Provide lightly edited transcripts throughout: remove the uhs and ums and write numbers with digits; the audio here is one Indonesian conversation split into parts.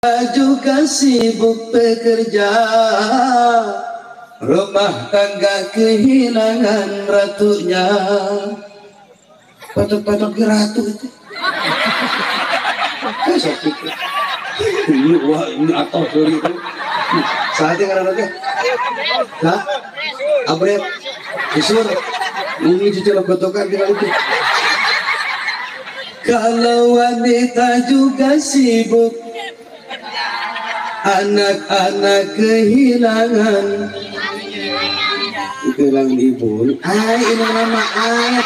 juga sibuk bekerja, rumah tangga kehilangan ratunya. Patok-patok ratu itu. Ini atau sorry itu. Saatnya karena lagi. Nah, abret, isur, ini cuci legotokan kita itu. Kalau wanita juga sibuk, anak-anak kehilangan ibu. Ini nama anak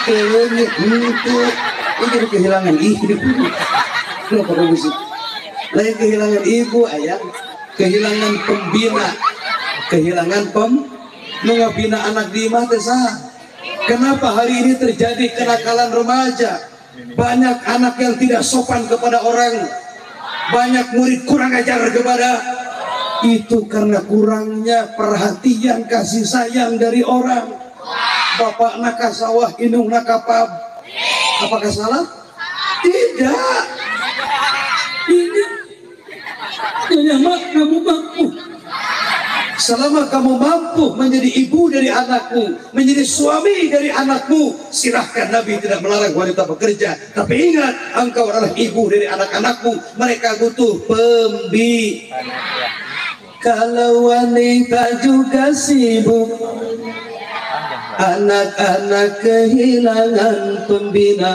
itu kehilangan ibu. Kenapa begitu? Lain kehilangan ibu, ayah, kehilangan pembina, kehilangan mengabina anak di mata sah. Kenapa hari ini terjadi kenakalan remaja? Banyak anak yang tidak sopan kepada orang, banyak murid kurang ajar kepada, itu karena kurangnya perhatian kasih sayang dari orang. Bapak nak sawah, indung nak kapab. Apakah salah? Tidak. Ini hanya kamu mampu. Selama kamu mampu menjadi ibu dari anakmu, menjadi suami dari anakmu, silahkan. Nabi tidak melarang wanita bekerja, tapi ingat, engkau adalah ibu dari anak-anakmu. Mereka butuh Kalau wanita juga sibuk, anak-anak kehilangan pembina.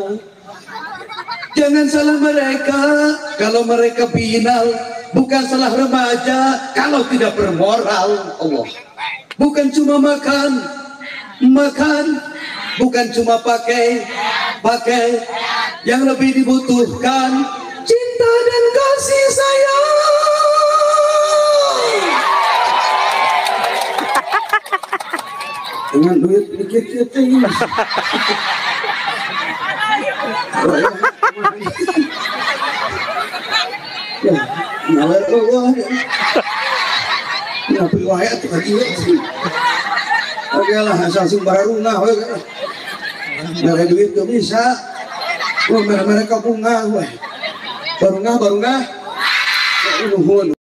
Jangan salah mereka kalau mereka binal, bukan salah remaja kalau tidak bermoral. Allah, bukan cuma makan, bukan cuma pakai, yang lebih dibutuhkan cinta dan kasih sayang. Dengan duit dikit-dikit ini. Ya, ngalir Allah. Ya, riwayat tadi. Oke lah, asal sembaruna, dari duit tuh bisa. Mereka bunga, baru nggak.